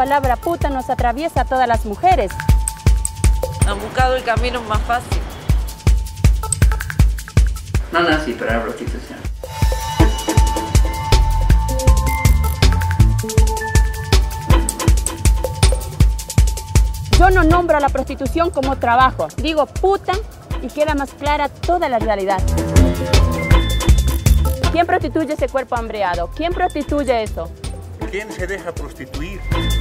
palabra puta nos atraviesa a todas las mujeres. Han buscado el camino más fácil. No nací para la prostitución. Yo no nombro a la prostitución como trabajo. Digo puta y queda más clara toda la realidad. ¿Quién prostituye ese cuerpo hambreado? ¿Quién prostituye eso? ¿Quién se deja prostituir?